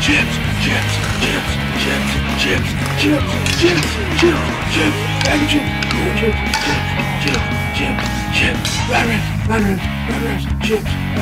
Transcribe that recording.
chipz, chipz, chipz, chipz, chipz, chipz, chipz, chipz, chipz, bag of chips, chipz, chipz, chipz, chipz, chipz, rat, chips.